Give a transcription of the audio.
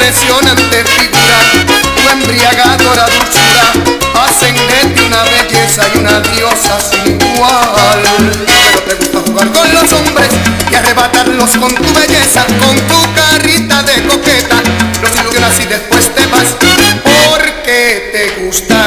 impresionante figura, tu embriagadora dulzura hacen de ti una belleza y una diosa sin igual. Pero te gusta jugar con los hombres y arrebatarlos con tu belleza, con tu carita de coqueta, los ilusionas y después te vas porque te gusta